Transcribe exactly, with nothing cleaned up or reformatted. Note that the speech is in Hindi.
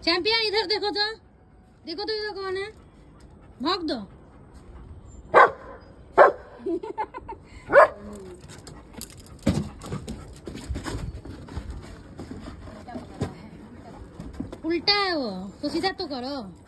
चैंपियन इधर देखो तो, देखो तो इधर कौन है, भाग दो। उल्टा है वो, तो सीधा तो करो।